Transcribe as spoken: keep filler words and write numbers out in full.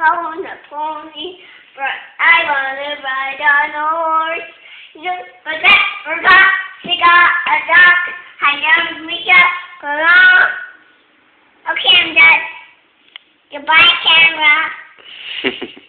own a pony, but I want to ride on a horse. Just forget, forgot, she got a duck. I know we just go on. Okay, I'm done. Goodbye, camera.